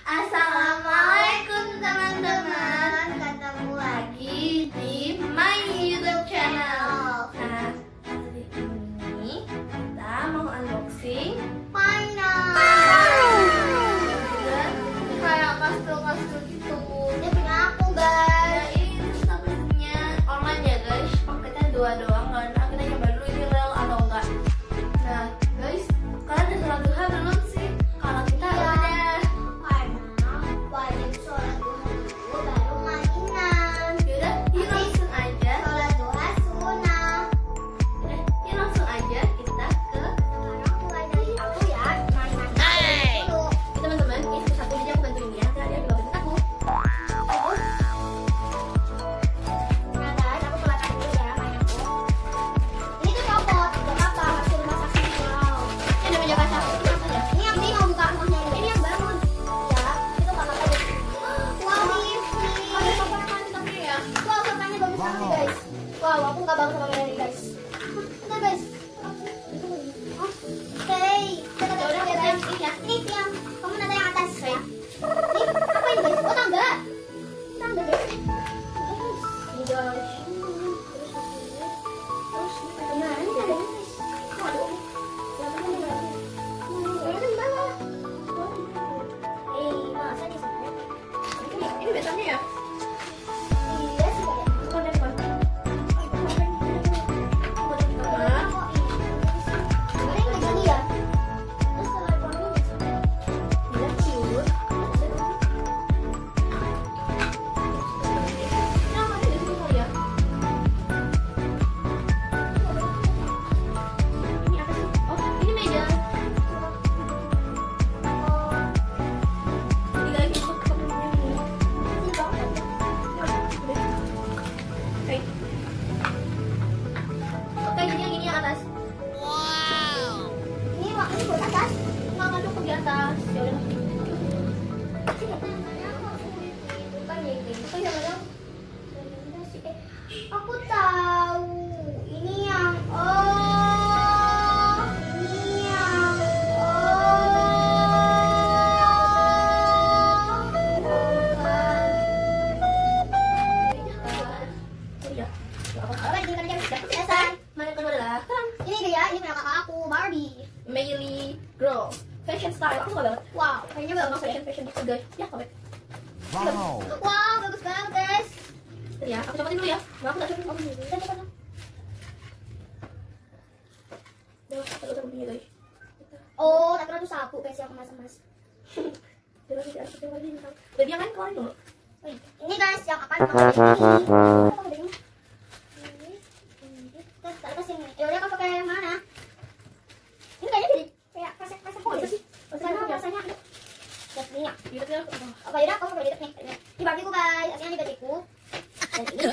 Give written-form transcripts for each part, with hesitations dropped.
Assalamualaikum teman-teman, ketemu lagi di my YouTube channel. Nah, kali ini kita mau unboxing mainan. Dan kayak kastil-kastil gitu. Ini punya aku guys. Nah, ini statusnya online ya guys. Paketnya 2 doang. Karena kita coba dulu ini real atau enggak. Nah guys, kalian udah sholat duha belum sih? Kalau kita udah. Wow, aku nggak banget sama ini guys. Bentar guys. Oke, kita udah ya guys. Ini yang kamu nada yang atas ya. Ini apa ini guys? Oh tangga. Tangga guys. Ini guys. Terus gimana nih guys? Waduh. Masa nih sebenarnya? Ini biasanya ya? Aku tahu ini yang ini dia, ini punya kakak aku, Barbie Meili Girl Fashion Style, aku suka banget. Wow, kayaknya banget fashion gitu guys. Ya, sampai. Wow, bagus banget guys. Ya, aku cobain dulu ya. Aku nggak cobain kamu dulu. Guys. Oh, tapi itu sapu guys yang emas-emas. Udah dia kan keluarin dulu. Ini guys yang akan pakai ini. Terus taruh sini. Ya udah, kamu pakai yang mana? Ini kayaknya jadi kayak kresek-kresek kok gitu sih. Rasanya lihat ini ya. Apa ya? Kamu pakai nih. Ini bagiku guys. Aslinya ini bagiku. Dan ini.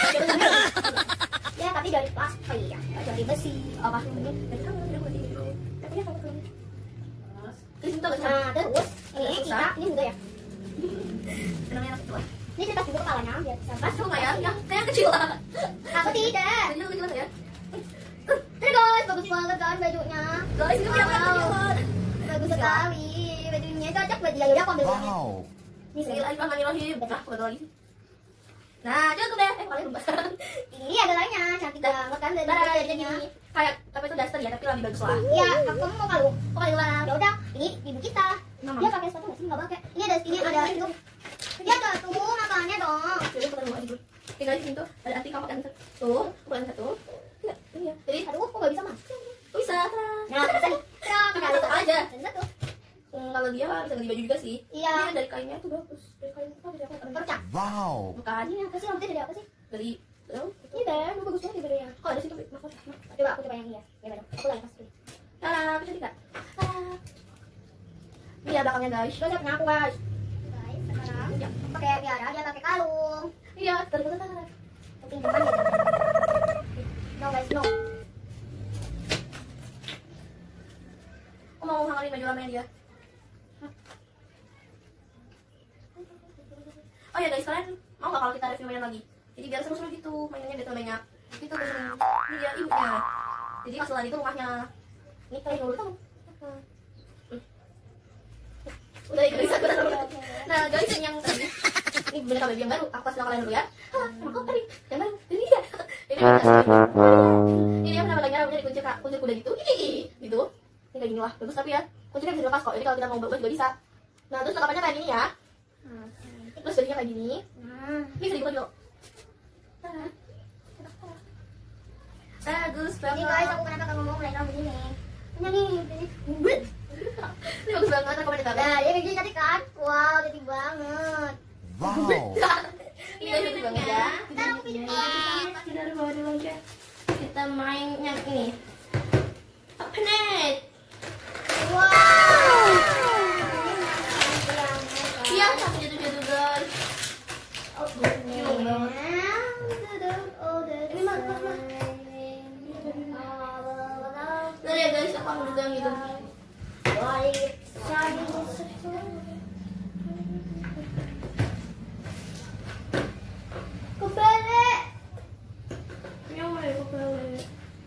Ya, tapi dari plastik ya. Dari besi. Apa ini? Dari kamu udah buat ini. Tapi ya kamu belum. Terus ini kita ini juga ya. Namanya anak tua. Ini kita juga kepalanya biar bisa pas lumayan. Ya, kayak kecil lah. Aku tidak. Ini kecil ya. Ini guys, bagus banget kan bajunya. Guys, ini bagus sekali. Bajunya cocok baju Yaudah aku ambil ini. Bismillahirrahmanirrahim. Nah, aku lagi. Nah, cukup deh. Paling lupa. Ini ada lainnya, cantik banget kan bajunya. Kayak apa itu daster ya, tapi lebih bagus lah. Iya, aku mau kalau lah. Ya udah, ini ibu kita. Dia pakai sepatu enggak sih? Enggak pakai. Ini ada itu. Dia tuh makanya dong. Jadi kita mau aja. Tinggal di sini tuh ada anti kampak yang tuh, bukan satu. Iya. Jadi aduh, kok enggak bisa masuk? Bisa. Nah, bisa nih. Ya, pakai satu aja. Satu. Kalau dia bisa ganti baju juga sih. Iya. Ini dari kainnya tuh bagus. Dari kain itu dari apa? Percak. Wow. Bukan. Ini apa sih? Rambutnya dari apa sih? Dari ini deh, lu bagus banget dari yang. Kalau dari situ, coba aku coba yang ini ya. Ya benar. Aku lagi pasti. Nah, bisa tidak? Ini ya belakangnya guys. Udah siap nyapu guys. Guys, sekarang ya. Pakai biara dia pakai kalung. Iya, terus. Pinjaman ya. No guys, no. Aku mau hangarin baju lamanya dia. Oh ya guys, kalian mau nggak kalau kita review mainan lagi? Jadi biar seru-seru gitu, mainannya biar banyak. Itu biasanya. Ini dia ibunya. Jadi pas lagi itu rumahnya. Ini kalian dulu tuh. Udah ikut bisa. Nah guys, yang tadi ini boneka baby yang baru. Aku kasih kalian dulu ya. Aku tadi yang baru. Ini dia. Ini apa namanya? Rambutnya dikuncir kuda gitu. Gitu. Ini kayak gini lah. Bagus tapi ya. Kuncirnya bisa dilepas kok. Jadi kalau kita mau buat juga bisa. Nah terus lengkapannya kayak gini ya. Terus jadinya kayak gini. Ini bisa dibuat yuk. Bagus banget. Ini guys, aku kenapa kamu mau mulai rambut ini? Ini bagus banget, aku banget. Nah, ini kayak cantik kan? Wow, cantik banget. Wow. Ini bagus banget ya. Kita harus bawa dulu aja. Kita main yang ini. Magnet. Wow. Iya, sampai jatuh-jatuh guys. Ini mah. Nah ya guys, aku ambil dulu yang itu. Kebalik. Ini mau aku beli.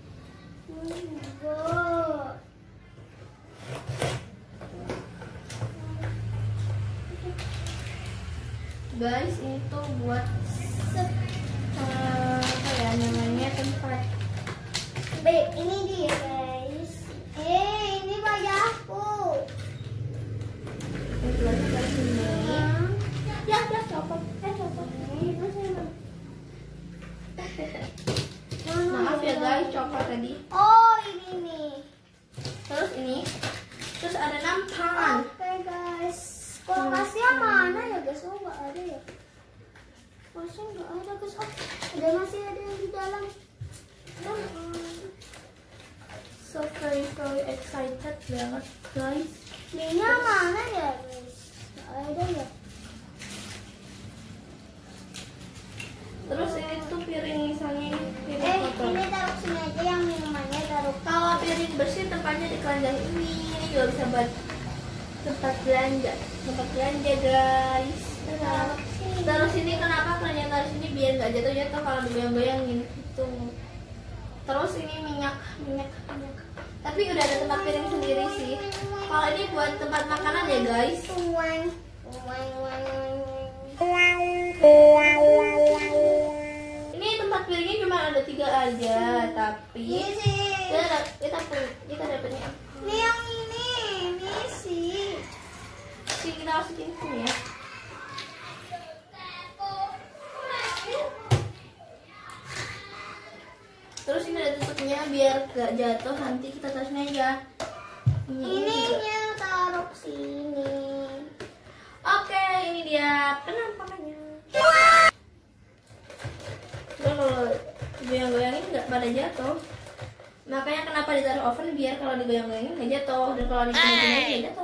Guys, ini tuh buat apa ya namanya, tempat. Ini dia guys. Ini wajahku. Ini tulisannya dari sini. Ya, copot. Copot. Maaf ya guys, copot tadi. Oh, ini nih. Terus ini, terus ada nampan. Oke guys. Kulkasnya mana ya guys? Oh, nggak ada ya. Kulkasnya nggak ada guys. Oh, masih ada yang di dalam. So very excited banget guys. Minyak mana ya guys? Nggak ada ya. Terus ini tuh piring, misalnya ini piring kotor. Ini taruh sini aja, yang minumannya taruh. Kalau piring bersih tempatnya di keranjang ini. Ini juga bisa buat tempat belanja. Tempat belanja guys. Taruh sini, kenapa keranjang taruh sini? Biar nggak jatuh kalau digoyang-goyangin gitu. Terus ini minyak. Tapi udah ada tempat piring sendiri sih. Kalau ini buat tempat makanan ya guys. Ini tempat piringnya cuma ada 3 aja, tapi Ini sih. kita dapatnya. Ini yang ini sih. Kita masukin sini ya. Terus ini ada tutupnya biar gak jatuh, nanti kita taruhnya aja. Ininya taruh sini. Oke, ini dia penampakannya. Kalau goyang-goyangin nggak pada jatuh. Makanya kenapa ditaruh oven, biar kalau digoyang-goyangin nggak jatuh, dan kalau dipindahin nggak jatuh.